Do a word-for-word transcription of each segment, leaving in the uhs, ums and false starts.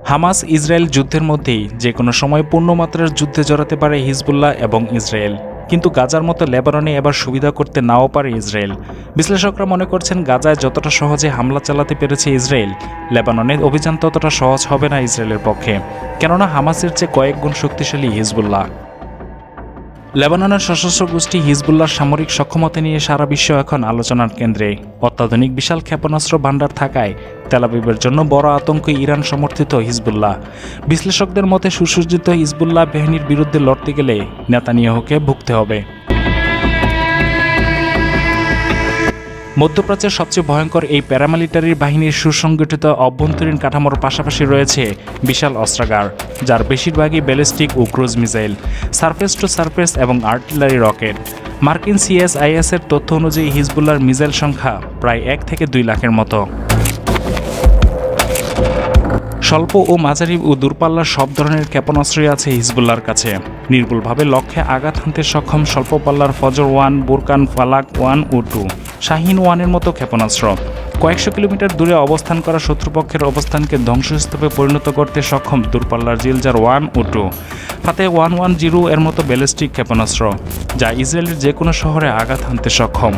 Hamas Israel যুদ্ধের মধ্যেই যে কোনো সময় পূর্ণমাত্রার যুদ্ধে জড়াতে পারে হিজবুল্লাহ এবং ইসরায়েল, কিন্তু গাজার মতো লেবাননে এবার সুবিধা করতে নাও পারে ইসরায়েল। বিশ্লেষকরা মনে করছেন গাজায় যতটা সহজে হামলা চালাতে পেরেছে ইসরায়েল, লেবাননের অভিযান ততটা সহজ হবে না ইসরায়েলের পক্ষে, কেননা হামাসের চেয়ে কয়েক গুণ শক্তিশালী হিজবুল্লাহ। লেবাননের সশস্ত্র গোষ্ঠী হিজবুল্লাহর সামরিক সক্ষমতা নিয়ে সারা বিশ্ব এখন আলোচনার কেন্দ্রে। অত্যাধুনিক বিশাল ক্ষেপণাস্ত্র ভান্ডার থাকায় তেল আবিবের জন্য বড় আতঙ্ক ইরান সমর্থিত হিজবুল্লাহ। বিশ্লেষকদের মতে সুসজ্জিত হিজবুল্লাহ বাহিনীর বিরুদ্ধে লড়তে গেলে নেতানিয়াহুকে ভুগতে হবে। মধ্যপ্রাচ্যের সবচেয়ে ভয়ঙ্কর এই প্যারামিলিটারি বাহিনীর সুসংগঠিত অভ্যন্তরীণ কাঠামোর পাশাপাশি রয়েছে বিশাল অস্ত্রাগার, যার বেশিরভাগই ব্যালিস্টিক ও cruise missile, surface to surface এবং আর্টিলারি রকেট। মার্কিন সিএসআইএস এর তথ্য অনুযায়ী হিজবুল্লাহর মিসাইল সংখ্যা প্রায় এক থেকে দুই লাখের মতো। স্বল্প ও মাঝারি ও দূরপাল্লার সব ধরনের ক্ষেপণাস্ত্রই আছে হিজবুল্লাহর কাছে। নির্ভুলভাবে লক্ষ্যে আঘাত হানতে সক্ষম স্বল্প পাল্লার ফজর ওয়ান, বুরকান, ফালাক ওয়ান ও টু, শাহিন ওয়ানের মতো ক্ষেপণাস্ত্র। কয়েকশো কিলোমিটার দূরে অবস্থান করা শত্রুপক্ষের অবস্থানকে ধ্বংসস্তূপে পরিণত করতে সক্ষম দূরপাল্লার জিলজার ওয়ান ও two, Fateh one one zero এর মতো ব্যালিস্টিক ক্ষেপণাস্ত্র, যা ইসরায়েলের যে কোনো শহরে আঘাত হানতে সক্ষম।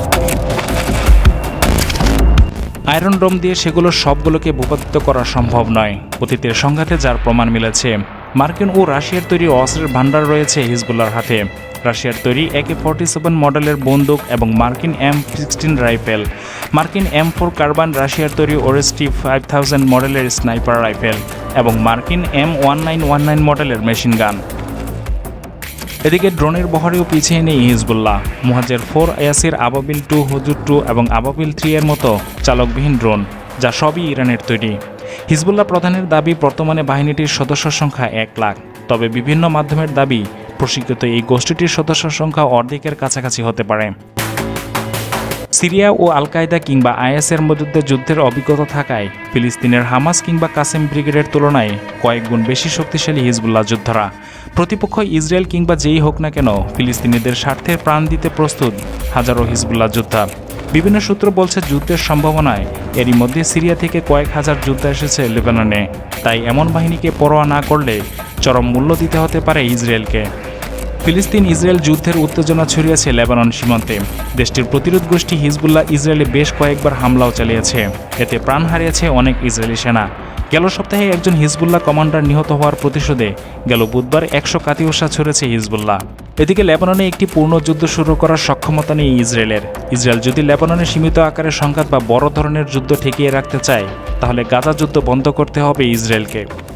আয়রন ডোম দিয়ে সেগুলো সবগুলোকে ভূপাতিত করা সম্ভব নয়, অতীতের সংঘাতে যার প্রমাণ মিলেছে। মার্কিন ও রাশিয়ার তৈরি অস্ত্রের ভান্ডার রয়েছে হিজবুল্লাহর হাতে। রাশিয়ার তৈরি একে ফর্টি সেভেন মডেলের বন্দুক এবং মার্কিন এম সিক্সটিন রাইফেল, মার্কিন এম ফোর কার্বান, রাশিয়ার তৈরি ওরেস্টি ফাইভ থাউজেন্ড মডেলের স্নাইপার রাইফেল এবং মার্কিন M one nine one nine মডেলের মেশিন গান। এদিকে ড্রোনের বহরেও পিছিয়ে নেই হিজবুল্লাহ। মুহাজের ফোর, ইয়াসির, আবাবিল টু, হুজুর টু এবং আবাবিল থ্রি এর মতো চালকবিহীন ড্রোন, যা সবই ইরানের তৈরি। হিজবুল্লাহ প্রধানের দাবি বর্তমানে বাহিনীটির সদস্য সংখ্যা এক লাখ, তবে বিভিন্ন মাধ্যমের দাবি প্রশিক্ষিত এই গোষ্ঠীটির সদস্য সংখ্যা অর্ধেকের কাছাকাছি হতে পারে। সিরিয়া ও আল কায়দা কিংবা আইএসের মধ্যে যুদ্ধের অভিজ্ঞতা থাকায় ফিলিস্তিনের হামাস কিংবা কাসেম ব্রিগেডের তুলনায় কয়েক গুণ বেশি শক্তিশালী হিজবুল্লাহ যোদ্ধারা। প্রতিপক্ষ ইসরায়েল কিংবা যেই হোক না কেন, ফিলিস্তিনিদের স্বার্থে প্রাণ দিতে প্রস্তুত হাজারো হিজবুল্লাহ যোদ্ধা। বিভিন্ন সূত্র বলছে যুদ্ধের সম্ভাবনায় এরই মধ্যে সিরিয়া থেকে কয়েক হাজার যোদ্ধা এসেছে লেবাননে, তাই এমন বাহিনীকে পরোয়া না করলে চরম মূল্য দিতে হতে পারে ইসরায়েলকে। ফিলিস্তিন ইসরায়েল যুদ্ধের উত্তেজনা ছড়িয়েছে লেবানন সীমান্তে। দেশটির প্রতিরোধ গোষ্ঠী হিজবুল্লাহ ইসরায়েলে বেশ কয়েকবার হামলাও চালিয়েছে, এতে প্রাণ হারিয়েছে অনেক ইসরায়েলি সেনা। গেল সপ্তাহে একজন হিজবুল্লাহ কমান্ডার নিহত হওয়ার প্রতিশোধে গেল বুধবার একশো কাতিউষা ছড়েছে হিজবুল্লাহ। এদিকে লেবাননে একটি পূর্ণ যুদ্ধ শুরু করার সক্ষমতা নেই ইসরায়েলের। ইসরায়েল যদি লেবাননে সীমিত আকারের সংঘাত বা বড় ধরনের যুদ্ধ ঠেকিয়ে রাখতে চায়, তাহলে গাজা যুদ্ধ বন্ধ করতে হবে ইসরায়েলকে।